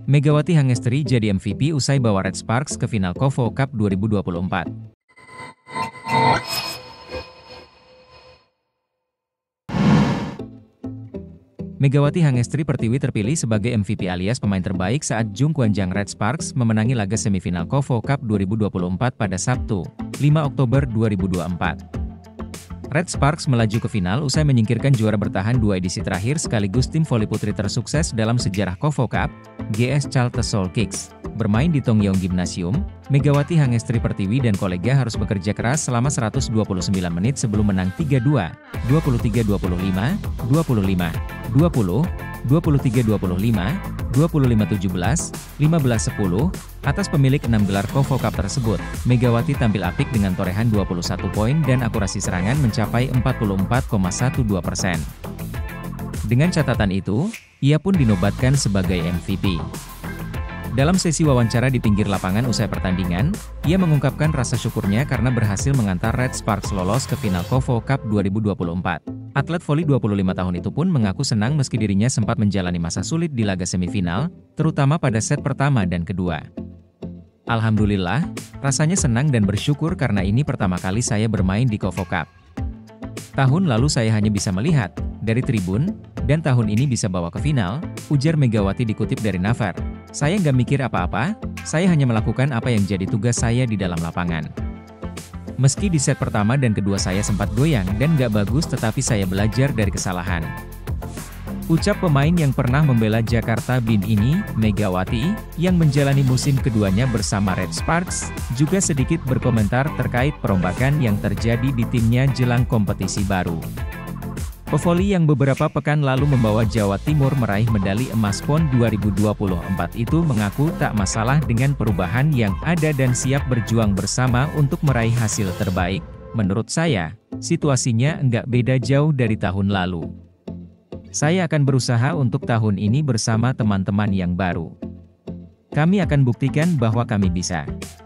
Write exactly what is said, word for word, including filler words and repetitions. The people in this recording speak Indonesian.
Megawati Hangestri jadi M V P usai bawa Red Sparks ke final Kovo Cup dua ribu dua puluh empat. Megawati Hangestri Pertiwi terpilih sebagai M V P alias pemain terbaik saat Jungkwanjang Red Sparks memenangi laga semifinal Kovo Cup dua ribu dua puluh empat pada Sabtu, lima Oktober dua ribu dua puluh empat. Red Sparks melaju ke final usai menyingkirkan juara bertahan dua edisi terakhir sekaligus tim voli putri tersukses dalam sejarah Kovo Cup, G S Chalters Soul Kicks. Bermain di Tongyeong Gymnasium, Megawati Hangestri Pertiwi dan kolega harus bekerja keras selama seratus dua puluh sembilan menit sebelum menang tiga dua, dua puluh tiga dua puluh lima, dua puluh lima, dua puluh, dua puluh tiga dua puluh lima, dua puluh lima tujuh belas, lima belas sepuluh, atas pemilik enam gelar Kovo Cup tersebut. Megawati tampil apik dengan torehan dua puluh satu poin dan akurasi serangan mencapai empat puluh empat koma dua satu persen. Dengan catatan itu, ia pun dinobatkan sebagai M V P. Dalam sesi wawancara di pinggir lapangan usai pertandingan, ia mengungkapkan rasa syukurnya karena berhasil mengantar Red Sparks lolos ke final Kovo Cup dua ribu dua puluh empat. Atlet voli dua puluh lima tahun itu pun mengaku senang meski dirinya sempat menjalani masa sulit di laga semifinal, terutama pada set pertama dan kedua. Alhamdulillah, rasanya senang dan bersyukur karena ini pertama kali saya bermain di Kovo Cup. Tahun lalu saya hanya bisa melihat dari tribun, dan tahun ini bisa bawa ke final, ujar Megawati dikutip dari Naver. Saya nggak mikir apa-apa, saya hanya melakukan apa yang jadi tugas saya di dalam lapangan. Meski di set pertama dan kedua saya sempat goyang dan nggak bagus tetapi saya belajar dari kesalahan. Ucap pemain yang pernah membela Jakarta Bin ini, Megawati, yang menjalani musim keduanya bersama Red Sparks, juga sedikit berkomentar terkait perombakan yang terjadi di timnya jelang kompetisi baru. Pevoli yang beberapa pekan lalu membawa Jawa Timur meraih medali emas PON dua ribu dua puluh empat itu mengaku tak masalah dengan perubahan yang ada dan siap berjuang bersama untuk meraih hasil terbaik. Menurut saya, situasinya enggak beda jauh dari tahun lalu. Saya akan berusaha untuk tahun ini bersama teman-teman yang baru. Kami akan buktikan bahwa kami bisa.